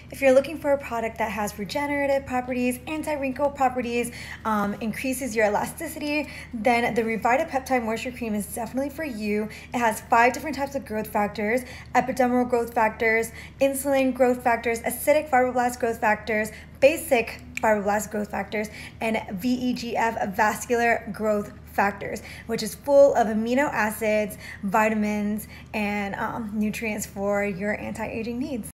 If you're looking for a product that has regenerative properties, anti-wrinkle properties, increases your elasticity, then the Revita Peptide Moisture Cream is definitely for you. It has 5 different types of growth factors: epidermal growth factors, insulin growth factors, acidic fibroblast growth factors, basic fibroblast growth factors, and VEGF vascular growth factors, which is full of amino acids, vitamins, and nutrients for your anti-aging needs.